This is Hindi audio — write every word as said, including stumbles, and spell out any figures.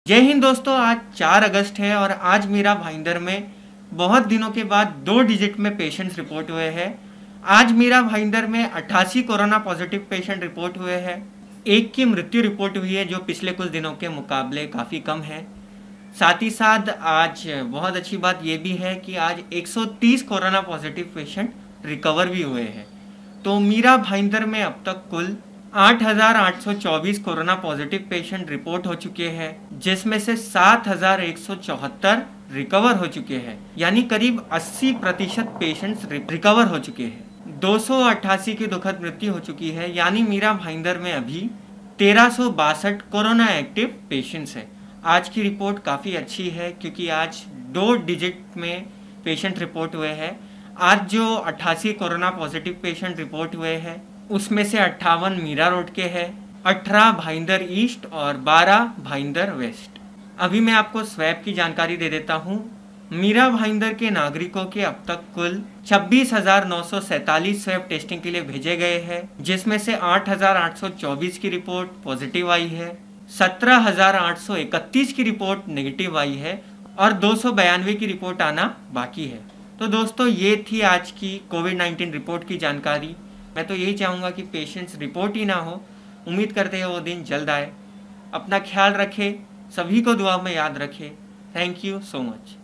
जय हिंद दोस्तों, आज चार अगस्त है और आज मीरा भाईंदर में बहुत दिनों के बाद दो डिजिट में पेशेंट्स रिपोर्ट हुए हैं। आज मीरा भाईंदर में अट्ठासी कोरोना पॉजिटिव पेशेंट रिपोर्ट हुए हैं। एक की मृत्यु रिपोर्ट हुई है जो पिछले कुछ दिनों के मुकाबले काफ़ी कम है। साथ ही साथ आज बहुत अच्छी बात ये भी है कि आज एक सौ तीस कोरोना पॉजिटिव पेशेंट रिकवर भी हुए हैं। तो मीरा भाईंदर में अब तक कुल आठ हज़ार आठ सौ चौबीस कोरोना पॉजिटिव पेशेंट रिपोर्ट हो चुके हैं, जिसमें से सात हज़ार एक सौ चौहत्तर रिकवर हो चुके हैं, यानी करीब अस्सी प्रतिशत पेशेंट्स रिकवर हो चुके हैं। दो सौ अट्ठासी की दुखद मृत्यु हो चुकी है, यानी मीरा भाईंदर में अभी तेरह सौ बासठ कोरोना एक्टिव पेशेंट्स हैं। आज की रिपोर्ट काफ़ी अच्छी है क्योंकि आज दो डिजिट में पेशेंट रिपोर्ट हुए हैं। आज जो अट्ठासी कोरोना पॉजिटिव पेशेंट रिपोर्ट हुए हैं उसमें से अट्ठावन मीरा रोड के हैं, अठारह भाईंदर ईस्ट और बारह भाईंदर वेस्ट। अभी मैं आपको स्वैब की जानकारी दे देता हूँ। मीरा भाईंदर के नागरिकों के अब तक कुल छब्बीस हज़ार नौ सौ सैंतालीस स्वैब टेस्टिंग के लिए भेजे गए हैं, जिसमें से आठ हज़ार आठ सौ चौबीस की रिपोर्ट पॉजिटिव आई है, सत्रह हज़ार आठ सौ इकतीस की रिपोर्ट नेगेटिव आई है और दो सौ बयानवे की रिपोर्ट आना बाकी है। तो दोस्तों, ये थी आज की कोविड नाइन्टीन रिपोर्ट की जानकारी। मैं तो यही चाहूँगा कि पेशेंट्स रिपोर्ट ही ना हो। उम्मीद करते हैं वो दिन जल्द आए। अपना ख्याल रखें, सभी को दुआ में याद रखें। Thank you so much.